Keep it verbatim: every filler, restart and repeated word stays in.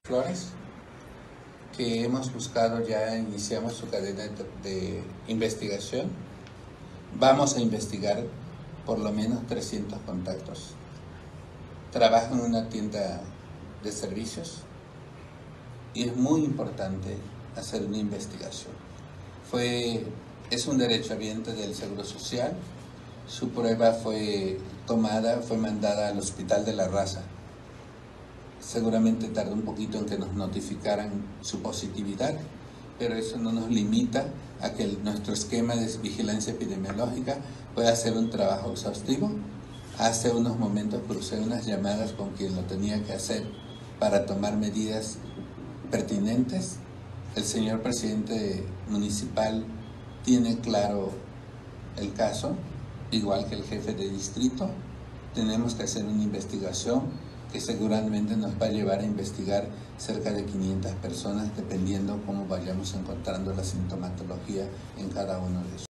Flores, que hemos buscado, ya iniciamos su cadena de, de investigación. Vamos a investigar por lo menos trescientos contactos. Trabaja en una tienda de servicios y es muy importante hacer una investigación. Fue, es un derechohabiente del Seguro Social. Su prueba fue tomada, fue mandada al Hospital de la Raza. Seguramente tardó un poquito en que nos notificaran su positividad, pero eso no nos limita a que el, nuestro esquema de vigilancia epidemiológica pueda hacer un trabajo exhaustivo. Hace unos momentos crucé unas llamadas con quien lo tenía que hacer para tomar medidas pertinentes. El señor presidente municipal tiene claro el caso, igual que el jefe de distrito. Tenemos que hacer una investigación que seguramente nos va a llevar a investigar cerca de quinientas personas, dependiendo cómo vayamos encontrando la sintomatología en cada uno de ellos.